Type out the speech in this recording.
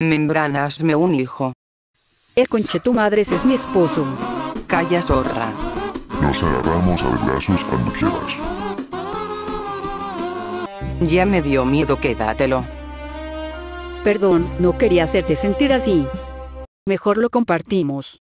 Membrana, hazme un hijo. Conche tu madre, ese es mi esposo. Calla, zorra. Nos agarramos a vergazos cuando quieras. Ya me dio miedo, quédatelo. Perdón, no quería hacerte sentir así. Mejor lo compartimos.